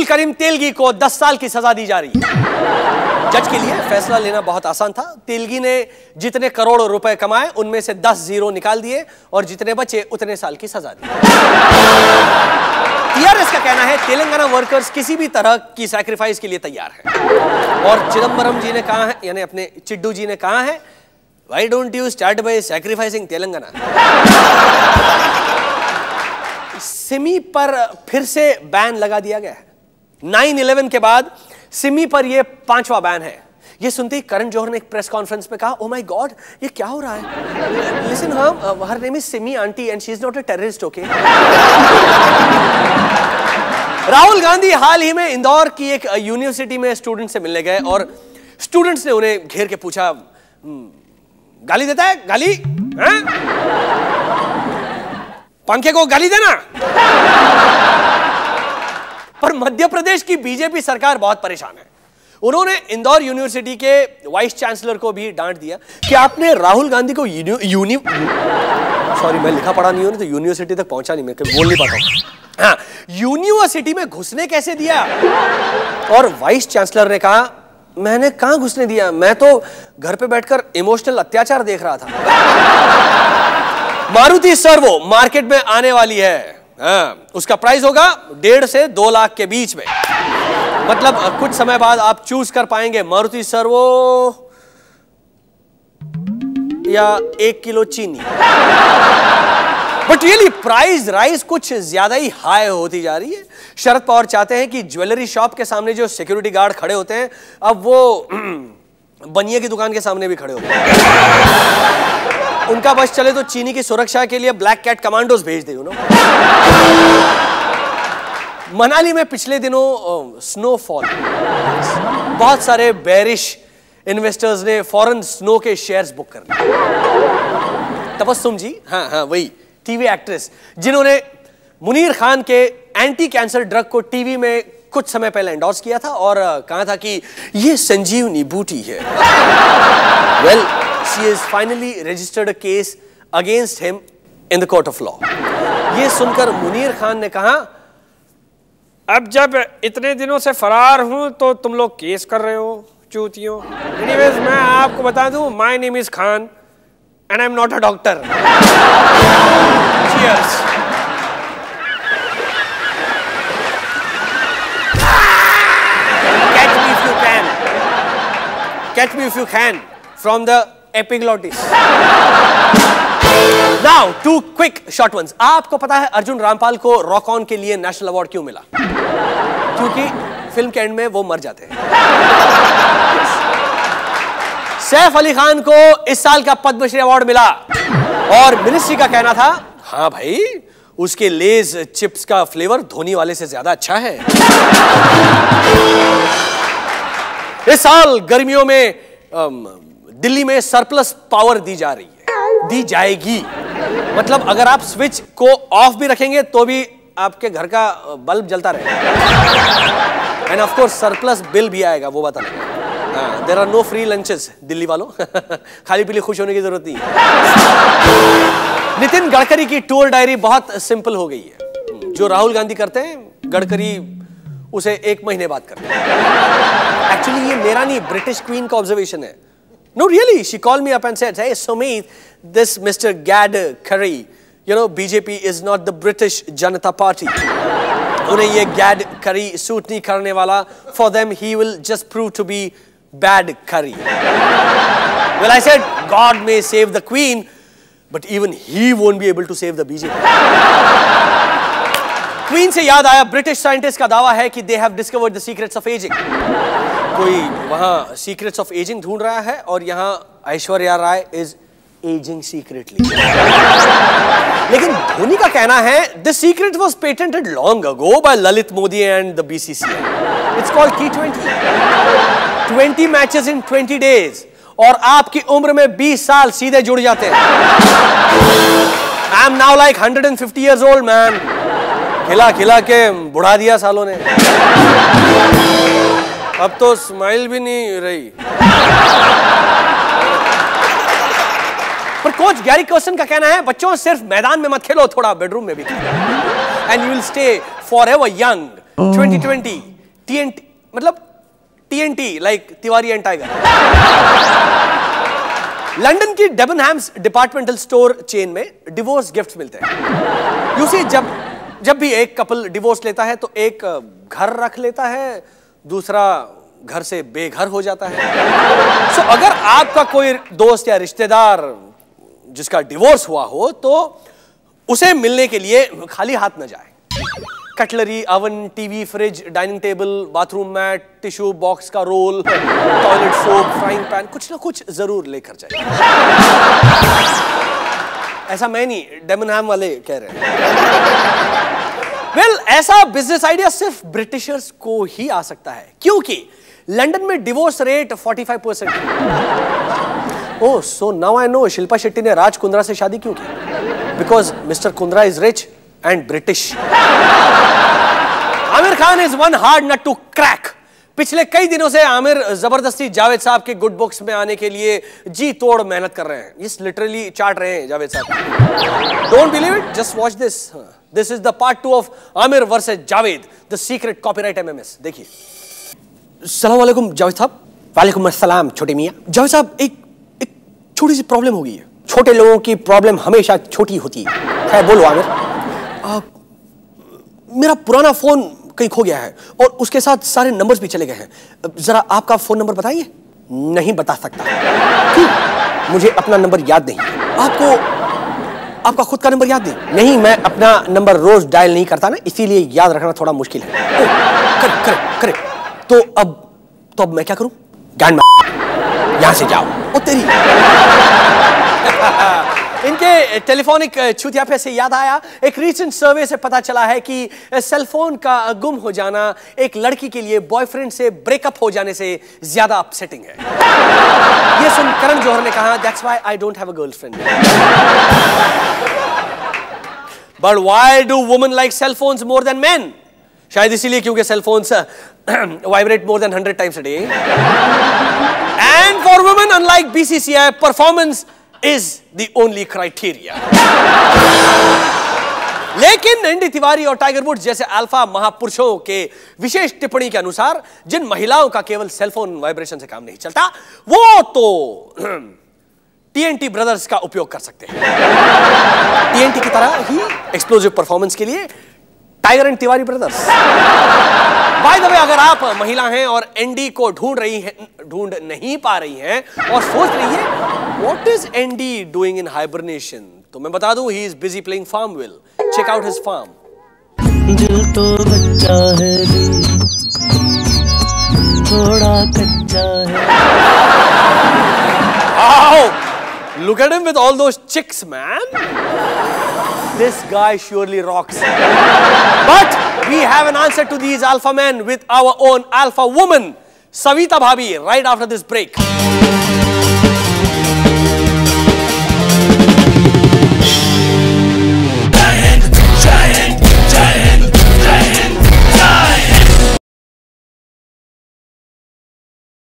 अब्दुल करीम तेलगी को 10 साल की सजा दी जा रही है। जज के लिए फैसला लेना बहुत आसान था। तेलगी ने जितने करोड़ रुपए कमाए उनमें से 10 जीरो निकाल दिए और जितने बचे उतने साल की सजा दी। टीआरएस का कहना है तेलंगाना वर्कर्स किसी भी तरह की सैक्रिफाइस के लिए तैयार है। और चिदंबरम जी ने कहा है, यानी अपने चिड्डू जी ने कहा है, why don't you start by sacrificing Telangana. Simi पर फिर से बैन लगा दिया गया है। 9/11 के बाद सिमी पर यह 5वां बैन है। ये सुनते ही करण जौहर ने एक प्रेस कॉन्फ्रेंस में कहा, ओ माय गॉड, ये क्या हो रहा है? Listen, her name is Simi aunty and she is not a terrorist, okay? Rahul Gandhi हाल ही में इंदौर की एक यूनिवर्सिटी में स्टूडेंट से मिलने गए और स्टूडेंट्स ने उन्हें घेर के पूछा, गाली देता है? गाली? पंखे को गाली देना? पर मध्य प्रदेश की बीजेपी सरकार बहुत परेशान है। उन्होंने इंदौर यूनिवर्सिटी के वाइस चांसलर को भी डांट दिया कि आपने राहुल गांधी को सॉरी मैं लिखा पढ़ा नहीं हूं तो यूनिवर्सिटी तक पहुंचा नहीं, मैं बोल नहीं पाता हूं। हाँ, यूनिवर्सिटी में घुसने कैसे दिया? और वाइस चांसलर ने कहा, मैंने कहां घुसने दिया, मैं तो घर पे बैठकर इमोशनल अत्याचार देख रहा था। मारुति सर्वो मार्केट में आने वाली है। उसका प्राइस होगा 1.5 से 2 लाख के बीच में। मतलब कुछ समय बाद आप चूज कर पाएंगे मारुति सर्वो या 1 किलो चीनी। बट रियली प्राइस राइज कुछ ज्यादा ही हाई होती जा रही है। शरद पवार चाहते हैं कि ज्वेलरी शॉप के सामने जो सिक्योरिटी गार्ड खड़े होते हैं, अब वो बनिए की दुकान के सामने भी खड़े होते हैं। उनका बस चले तो चीनी की सुरक्षा के लिए ब्लैक कैट कमांडोज भेज दे। मनाली में पिछले दिनों स्नोफॉल, बहुत सारे बेरिश इन्वेस्टर्स ने फॉरेन स्नो के शेयर्स बुक कर लिए। तबस्सुम जी, हाँ वही टीवी एक्ट्रेस जिन्होंने मुनीर खान के एंटी कैंसर ड्रग को टीवी में कुछ समय पहले एंडोर्स किया था और कहा था कि ये संजीवनी बूटी है। Well, she has finally registered a case against him in the court of law. ये सुनकर मुनीर खान ने कहा, अब जब इतने दिनों से फरार हूं तो तुम लोग केस कर रहे हो चूतियों। एनीवेज मैं आपको बता दूं, my name is Khan and I am not a doctor. Cheers. Catch me if you can from the epiglottis. Now, 2 quick short ones. आपको पता है अर्जुन रामपाल को रॉक ऑन के लिए नेशनल अवार्ड क्यों मिला? क्योंकि फिल्म के एंड में वो मर जाते हैं। सैफ अली खान को इस साल का पद्मश्री अवार्ड मिला और मिनिस्ट्री का कहना था, हाँ भाई, उसके लेज चिप्स का फ्लेवर धोनी वाले से ज्यादा अच्छा है। इस साल गर्मियों में दिल्ली में सरप्लस पावर दी जा रही है, दी जाएगी। मतलब अगर आप स्विच को ऑफ भी रखेंगे तो भी आपके घर का बल्ब जलता रहेगा। And of course surplus bill भी आएगा, वो बता देगा। There are no free lunches Delhi वालों। खाली पीली खुश होने की जरूरत नहीं है। नितिन गडकरी की टूर डायरी बहुत सिंपल हो गई है। जो राहुल गांधी करते हैं, गडकरी उसे 1 महीने बाद करते हैं। एक्चुअली ये मेरा नहीं, ब्रिटिश क्वीन का ऑब्जर्वेशन है। No, really, she called me up and said, hey, Sumit, this Mr. Gadkari, you know, BJP is not the British Janata Party. उन्हें ये Gadkari suit नहीं करने वाला. For them, he will just prove to be bad curry. Well, I said, God may save the queen, but even he won't be able to save the BJP. Queen से याद आया, British scientist का दावा है कि they have discovered the secrets of aging. कोई वहां secrets of ageing ढूंढ रहा है और यहां Aishwarya Rai is ageing secretly. लेकिन धोनी का कहना है the secret was patented long ago by Lalit Modi and the BCCI. It's called T20। 20 matches in 20 days और आपकी उम्र में 20 साल सीधे जुड़ जाते हैं। I am now like 150 years old man. खिला खिला के बुढ़ा दिया सालों ने। अब तो स्माइल भी नहीं रही। पर कोच गैरी कर्सन का कहना है बच्चों सिर्फ मैदान में मत खेलो, थोड़ा बेडरूम में भी खेलो and you will stay forever young. 2020 TNT मतलब TNT like Tiwari and tiger. London की डेबनहैम्स डिपार्टमेंटल स्टोर चेन में डिवोर्स गिफ्ट्स मिलते हैं। यू सी जब भी एक कपल डिवोर्स लेता है तो एक घर रख लेता है, दूसरा घर से बेघर हो जाता है। सो अगर आपका कोई दोस्त या रिश्तेदार जिसका डिवोर्स हुआ हो तो उसे मिलने के लिए खाली हाथ न जाए। Cutlery, oven, TV, fridge, dining table, bathroom mat, tissue box का roll, toilet soap, frying pan, कुछ ना कुछ जरूर लेकर जाए। ऐसा मैं नहीं, डेबनहैम वाले कह रहे हैं। वेल, ऐसा बिजनेस आइडिया सिर्फ ब्रिटिशर्स को ही आ सकता है, क्योंकि लंदन में divorce rate 45%। Oh, so now I know Shilpa Shetty ने राज कुंद्रा से शादी क्यों की। Because mister Kundra is rich and British. Aamir Khan is one hard nut to crack. पिछले कई दिनों से आमिर जबरदस्ती जावेद साहब के गुड बुक्स में आने के लिए जी तोड़ मेहनत कर रहे हैं। इस लिटरली चाट रहे हैं जावेद साहब। Don't believe it, just watch this. This is the part 2 of Aamir versus Javed, the secret copyright MMS। देखिए। अस्सलाम वालेकुम जावेद साहब। वालेकुम अस्सलाम छोटे मियां। जावेद साहब, एक छोटी सी प्रॉब्लम हो गई है। छोटे लोगों की प्रॉब्लम हमेशा छोटी होती है। बोलो आमिर। मेरा पुराना फोन कहीं खो गया है और उसके साथ सारे नंबर्स भी चले गए हैं। जरा आपका फोन नंबर बताइए। नहीं बता सकता। क्यों? मुझे अपना नंबर याद नहीं। आपका खुद का नंबर याद नहीं? नहीं, मैं अपना नंबर रोज डायल नहीं करता ना, इसीलिए याद रखना थोड़ा मुश्किल है। करेक्ट। तो अब मैं क्या करूं? ज्ञान में यहां से जाओ। ओ तेरी। इनके टेलीफोनिक छूतियापे से याद आया, एक रीसेंट सर्वे से पता चला है कि सेलफोन का गुम हो जाना एक लड़की के लिए बॉयफ्रेंड से ब्रेकअप हो जाने से ज्यादा अपसेटिंग है। ये सुन करण जौहर ने कहा, that's why I don't have a girlfriend. But why do women like cell phones more than men? शायद इसीलिए क्योंकि cell phones vibrate more than 100 times a day. And for women, unlike BCCI, performance is the only criteria. लेकिन ND Tiwari और Tiger woods जैसे alpha महापुरुषों के विशेष टिप्पणी के अनुसार जिन महिलाओं का केवल सेलफोन वाइब्रेशन से काम नहीं चलता, वो तो TNT ब्रदर्स का उपयोग कर सकते हैं। TNT की तरह ही एक्सप्लोजिव परफॉर्मेंस के लिए tiger and Tiwari brothers. By the way, अगर आप महिला हैं और एनडी को ढूंढ नहीं पा रही हैं और सोच रही है what is ND doing in hibernation, तो मैं बता दूं, he is busy playing FarmVille. Check out his farm. दिल तो बच्चा है, थोड़ा कच्चा है। Look at him with all those chicks, man. This guy surely rocks. But we have an answer to these alpha men with our own alpha woman, Savita Bhabhi, right after this break.